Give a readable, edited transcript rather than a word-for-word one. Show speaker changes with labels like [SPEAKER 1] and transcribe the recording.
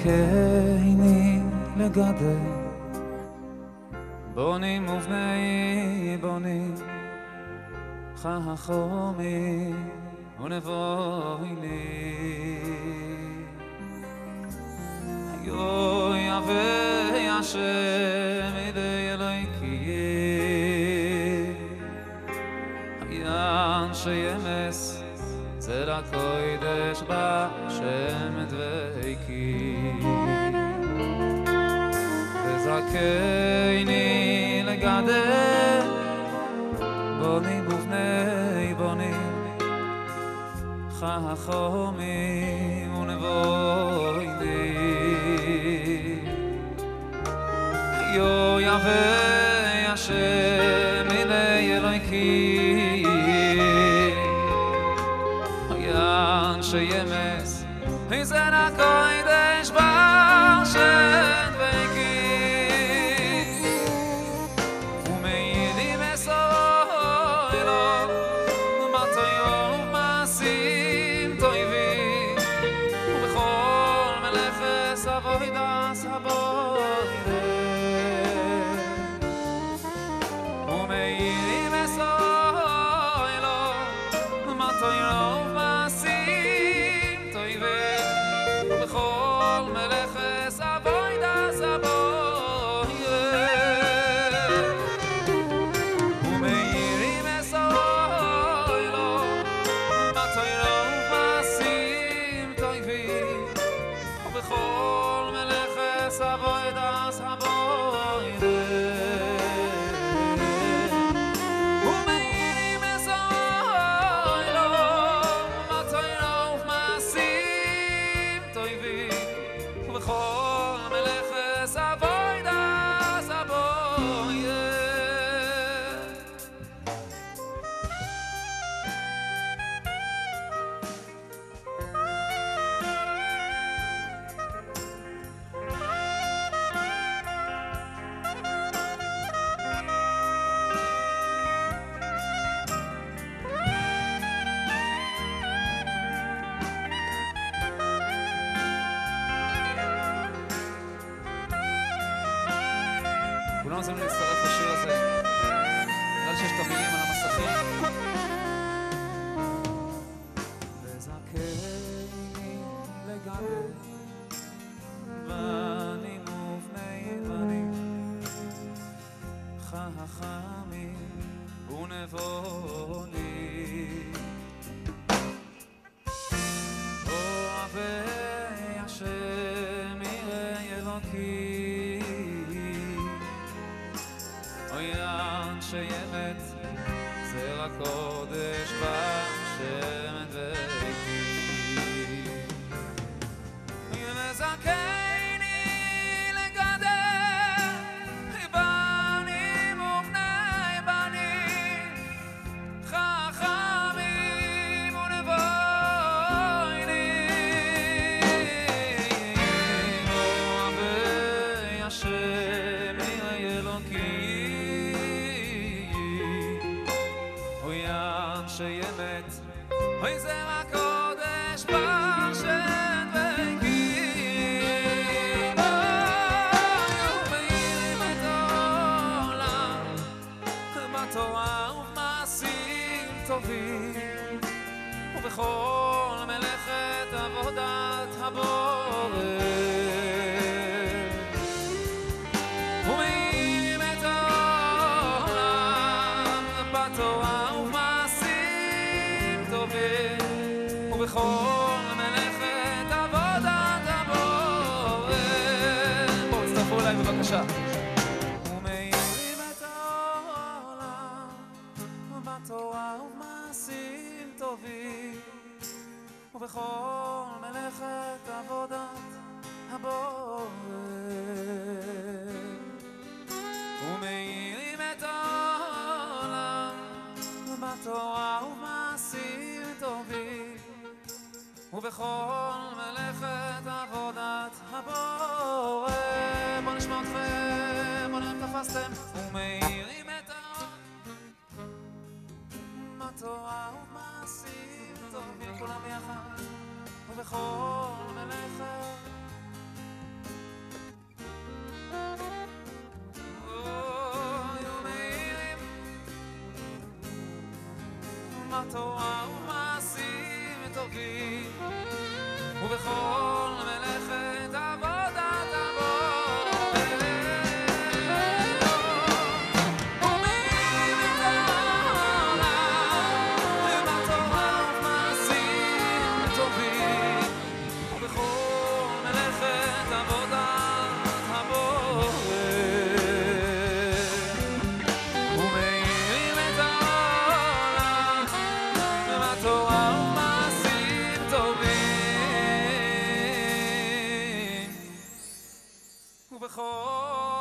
[SPEAKER 1] וזכני לגדל בונים ובני בונים חכמים ונבואי לי יוי אבי השם ידי אלוהיקי עין שימס צל הקודש בשם דבקי וזכני לגדל בונים ובני בונים חכמים ונבואי לי יוי אבי השם ידי אלוהיקי עין שימס צל הקודש בשם דבקי כולם רוצים להצטרף לשיר הזה נראה שיש את המילים על המסכים וזכני לגדל בנים ובני בנים חכמים ונבונים אוהבי השם יראי אלוהי עין שימת זרע קודש בשם דבקי וזכני לגדל בנים ובני בנים חכמים ונבואי לי אוהבי השם יראי אלוהי שימת אוי זרע קודש בשם דבקי ומאירים את העולם בתורה ובמעשים טובים ובכל מלאכת עבודת הבורא ומאירים את העולם בתורה ובכל מלאכת עבודת הבורא בואו הצטרפו אליי בבקשה ומאירים את העולם בתורה ובמעשים טובים ובכל מלאכת עבודת הבורא ומאירים את העולם בתורה ובמעשים טובים ובכל מלאכת עבודת הבורא בוא נשמע אתכם, בוא נראה אם תפסתם ומאירים את העולם בתורה ובמעשים טובים כולם ביחד ובכל מלאכת בתורה ומעשים טובים ובכל מלאכת עבודת עבוד ומאיר את העולם בתורה ומעשים טובים ובכל מלאכת עבודת עבוד ומאיר את העולם בתורה ומעשים טובים ובכל